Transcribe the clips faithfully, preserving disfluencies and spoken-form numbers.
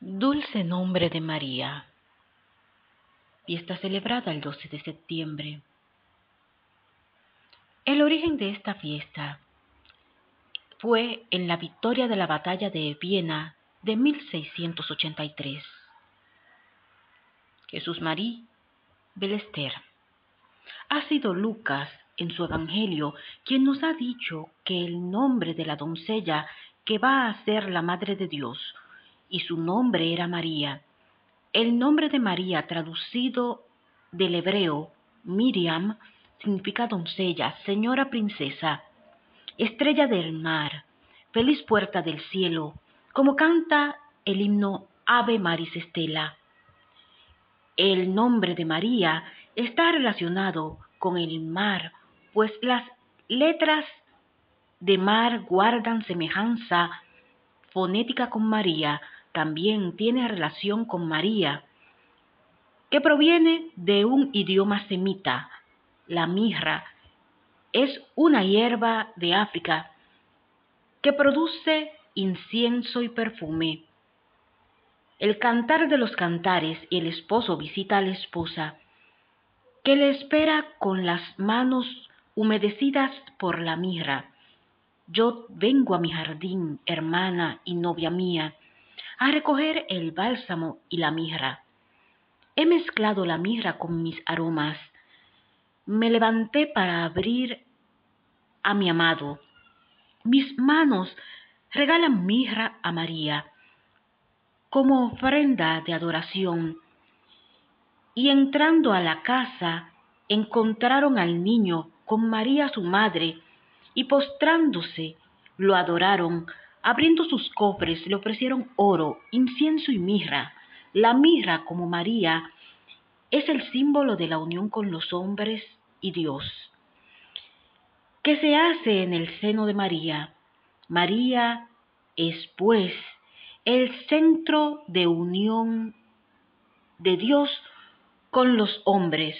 Dulce nombre de María. Fiesta celebrada el doce de septiembre. El origen de esta fiesta fue en la victoria de la batalla de Viena de mil seiscientos ochenta y tres. Jesús María Ballester. Ha sido Lucas, en su Evangelio, quien nos ha dicho que el nombre de la doncella que va a ser la Madre de Dios, y su nombre era María. El nombre de María, traducido del hebreo Miriam, significa doncella, señora princesa, estrella del mar, feliz puerta del cielo, como canta el himno Ave Maris Stella. El nombre de María está relacionado con el mar, pues las letras de mar guardan semejanza fonética con María. También tiene relación con María, que proviene de un idioma semita. La mirra es una hierba de África que produce incienso y perfume. El cantar de los cantares, y el esposo visita a la esposa, que le espera con las manos humedecidas por la mirra. Yo vengo a mi jardín, hermana y novia mía, a recoger el bálsamo y la mirra. He mezclado la mirra con mis aromas. Me levanté para abrir a mi amado. Mis manos regalan mirra a María como ofrenda de adoración. Y entrando a la casa, encontraron al niño con María su madre, y postrándose, lo adoraron. Abriendo sus cofres, le ofrecieron oro, incienso y mirra. La mirra, como María, es el símbolo de la unión con los hombres y Dios, que se hace en el seno de María. María es, pues, el centro de unión de Dios con los hombres.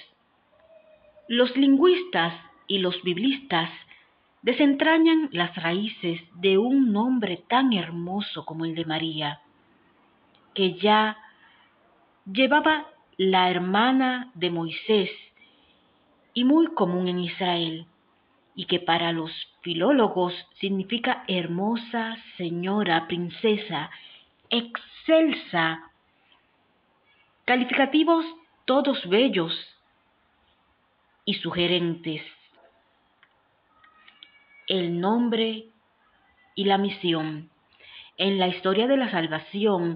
Los lingüistas y los biblistas desentrañan las raíces de un nombre tan hermoso como el de María, que ya llevaba la hermana de Moisés y muy común en Israel, y que para los filólogos significa hermosa, señora, princesa, excelsa, calificativos todos bellos y sugerentes. El nombre y la misión. En la historia de la salvación,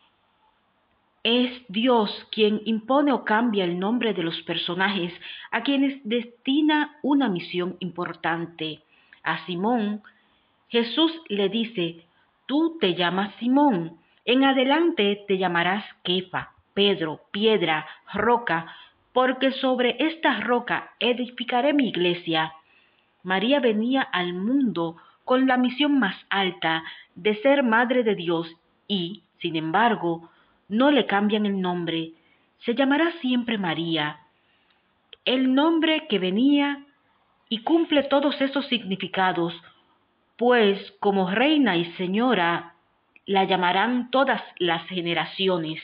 es Dios quien impone o cambia el nombre de los personajes a quienes destina una misión importante. A Simón, Jesús le dice: tú te llamas Simón, en adelante te llamarás Kefa, Pedro, piedra, roca, porque sobre esta roca edificaré mi iglesia. María venía al mundo con la misión más alta de ser Madre de Dios y, sin embargo, no le cambian el nombre. Se llamará siempre María, el nombre que venía y cumple todos esos significados, pues como reina y señora la llamarán todas las generaciones.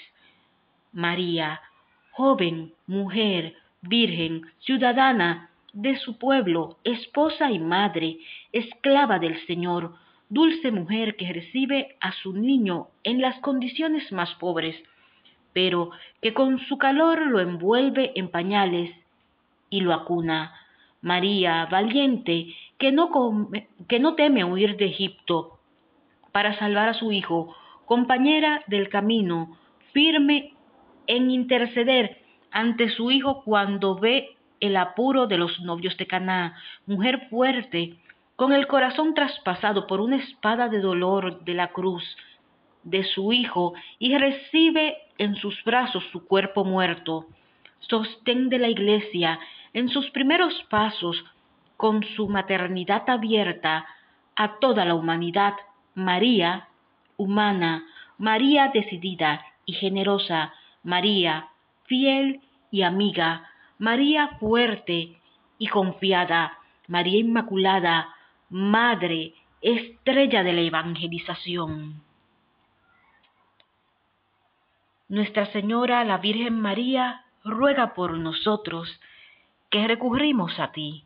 María, joven, mujer, virgen, ciudadana de su pueblo, esposa y madre, esclava del Señor, dulce mujer que recibe a su niño en las condiciones más pobres, pero que con su calor lo envuelve en pañales y lo acuna. María, valiente, que no, come, que no teme huir de Egipto para salvar a su hijo, compañera del camino, firme en interceder ante su hijo cuando ve el apuro de los novios de Caná, mujer fuerte, con el corazón traspasado por una espada de dolor de la cruz de su hijo, y recibe en sus brazos su cuerpo muerto. Sostén de la Iglesia en sus primeros pasos, con su maternidad abierta a toda la humanidad. María, humana, María decidida y generosa, María fiel y amiga, María fuerte y confiada, María Inmaculada, Madre, estrella de la evangelización. Nuestra Señora, la Virgen María, ruega por nosotros, que recurrimos a ti.